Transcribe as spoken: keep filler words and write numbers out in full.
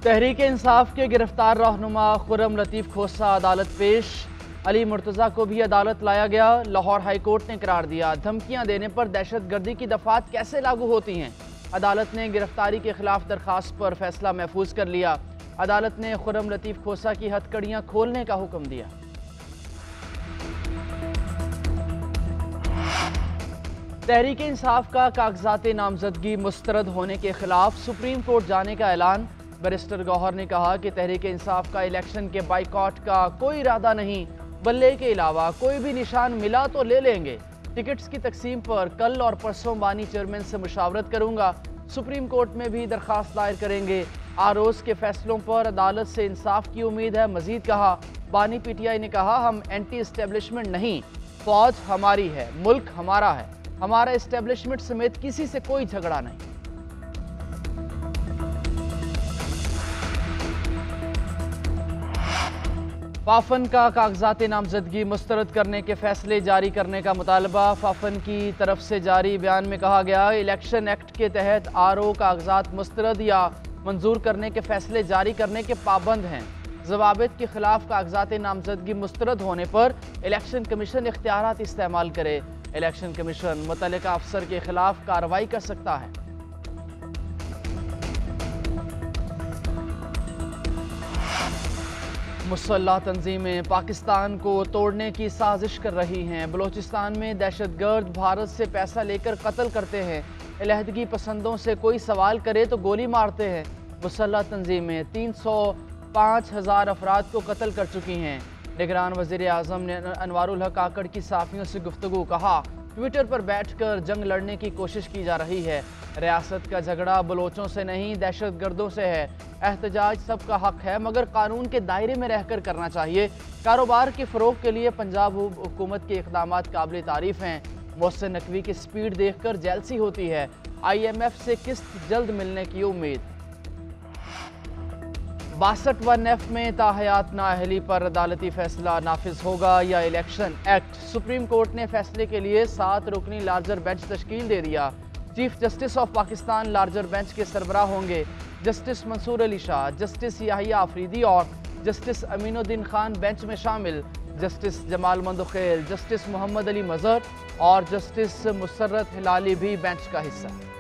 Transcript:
तहरीक इंसाफ के गिरफ्तार रहनुमा खुर्रम लतीफ़ खोसा अदालत पेश। अली मुर्तज़ा को भी अदालत लाया गया। लाहौर हाई कोर्ट ने करार दिया, धमकियां देने पर दहशत गर्दी की दफात कैसे लागू होती हैं। अदालत ने गिरफ्तारी के खिलाफ दरखास्त पर फैसला महफूज कर लिया। अदालत ने खुर्रम लतीफ़ खोसा की हथकड़ियां खोलने का हुक्म दिया। तहरीक इंसाफ का कागजात नामजदगी मुस्तरद होने के खिलाफ सुप्रीम कोर्ट जाने का ऐलान। बैरिस्टर गौहर ने कहा कि तहरीक इंसाफ का इलेक्शन के बाइकॉट का कोई इरादा नहीं, बल्ले के अलावा कोई भी निशान मिला तो ले लेंगे। टिकट्स की तकसीम पर कल और परसों बानी चेयरमैन से मुशावरत करूंगा। सुप्रीम कोर्ट में भी दरखास्त दायर करेंगे। आरोज के फैसलों पर अदालत से इंसाफ की उम्मीद है। मजीद कहा, बानी पीटीआई ने कहा, हम एंटी इस्टेब्लिशमेंट नहीं, फौज हमारी है, मुल्क हमारा है, हमारा इस्टेब्लिशमेंट समेत किसी से कोई झगड़ा नहीं। फाफन का कागजात नामजदगी मुस्तरद करने के फैसले जारी करने का मुतालबा। फाफन की तरफ से जारी बयान में कहा गया, इलेक्शन एक्ट के तहत आर ओ कागजात मुस्तरद या मंजूर करने के फैसले जारी करने के पाबंद हैं। ज़वाबित के खिलाफ कागजात नामजदगी मुस्तरद होने पर इलेक्शन कमीशन इख्तियारात इस्तेमाल करे। इलेक्शन कमीशन मुतल्लिका अफसर के खिलाफ कार्रवाई कर सकता है। मुसल्लह तंजीमें पाकिस्तान को तोड़ने की साजिश कर रही हैं। बलोचिस्तान में दहशतगर्द भारत से पैसा लेकर कत्ल करते हैं। अलहदगी पसंदों से कोई सवाल करे तो गोली मारते हैं। मुसल्लह तंजीमें तीन सौ पाँच हज़ार अफराद को कत्ल कर चुकी हैं। निगरान वज़ीर आज़म ने अनवारुल हक आकड़ की साफ़ियों से गुफ्तगू। कहा, ट्विटर पर बैठकर जंग लड़ने की कोशिश की जा रही है। रियासत का झगड़ा बलोचों से नहीं, दहशत गर्दों से है। एहतजाज सबका हक है, मगर कानून के दायरे में रहकर करना चाहिए। कारोबार के फ़रोग के लिए पंजाब हुकूमत के इक़दाम काबिल तारीफ़ हैं। मोहसिन नकवी की स्पीड देख कर जेलसी होती है। आई एम एफ से किस्त जल्द मिलने की उम्मीद। बासठ वन एफ में ताहयात नाअहली पर अदालती फैसला नाफिज होगा या इलेक्शन एक्ट। सुप्रीम कोर्ट ने फैसले के लिए सात रुकनी लार्जर बेंच तश्कील दे दिया। Chief justice of Pakistan larger bench के सरबराह होंगे। जस्टिस मंसूर अली शाह, जस्टिस याहिया आफरीदी और जस्टिस अमीनुद्दीन खान बेंच में शामिल। जस्टिस जमाल मंदुखेल, जस्टिस मोहम्मद अली मजहर और जस्टिस मुसर्रत हिलाली भी बेंच का हिस्सा।